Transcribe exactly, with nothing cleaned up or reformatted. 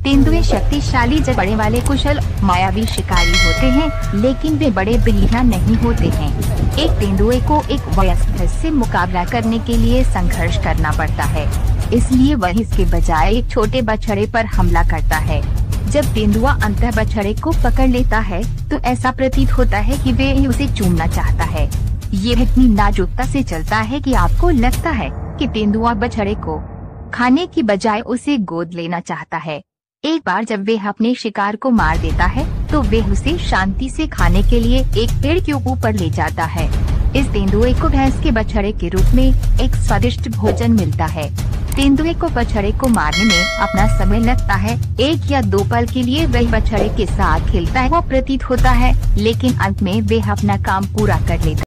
तेंदुए शक्तिशाली जबड़े वाले कुशल मायावी शिकारी होते हैं, लेकिन वे बड़े बिल्लियां नहीं होते हैं। एक तेंदुए को एक वयस्क से मुकाबला करने के लिए संघर्ष करना पड़ता है, इसलिए वह इसके बजाय एक छोटे बछड़े पर हमला करता है। जब तेंदुआ अंतः बछड़े को पकड़ लेता है तो ऐसा प्रतीत होता है कि वे उसे चूमना चाहता है। ये इतनी नाजुकता से चलता है कि आपको लगता है कि तेंदुआ बछड़े को खाने की बजाय उसे गोद लेना चाहता है। एक बार जब वे अपने शिकार को मार देता है तो वे उसे शांति से खाने के लिए एक पेड़ के ऊपर ले जाता है। इस तेंदुए को भैंस के बछड़े के रूप में एक स्वादिष्ट भोजन मिलता है। तेंदुए को बछड़े को मारने में अपना समय लगता है। एक या दो पल के लिए वह बछड़े के साथ खेलता है वो प्रतीत होता है, लेकिन अंत में वे अपना काम पूरा कर लेता है।